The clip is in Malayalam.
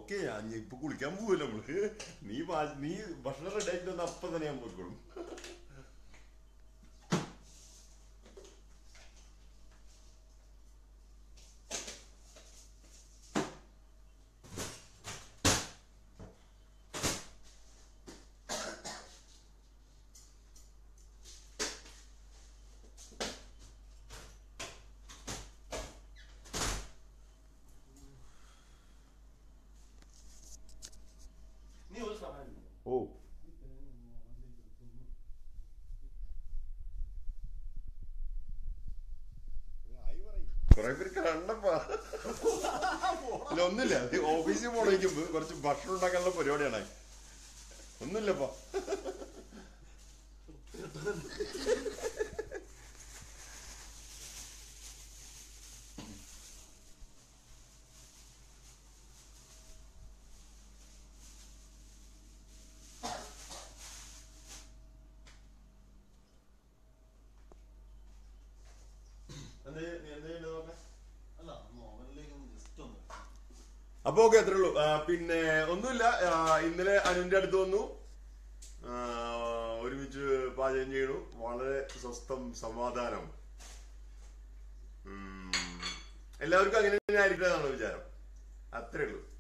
ഓക്കെ ഇപ്പൊ കുളിക്കാൻ പോവല്ലോ നമ്മള്. നീ ഭക്ഷണം റെഡി ആയിട്ട് വന്ന അപ്പം തന്നെ ഞാൻ പോയിക്കോളും. ഓ കൊറേ പേര് കണ്ടപ്പാ. ഇല്ല ഒന്നുമില്ല, ഓഫീസിൽ പോണേക്കുമ്പോ കുറച്ച് ഭക്ഷണം ഉണ്ടാക്കാനുള്ള പരിപാടിയാണ്. ഒന്നുമില്ലപ്പാ. അപ്പൊ ഓക്കെ, അത്രേ ഉള്ളൂ. പിന്നെ ഒന്നുമില്ല, ഇന്നലെ അനുവിന്റെ അടുത്ത് വന്നു, ഒരുമിച്ച് പാചകം ചെയ്യണു. വളരെ സ്വസ്ഥം, സമാധാനം. എല്ലാവർക്കും അങ്ങനെ തന്നെ ആയിരിക്കണം എന്നാണ് വിചാരം. അത്രേ ഉള്ളൂ.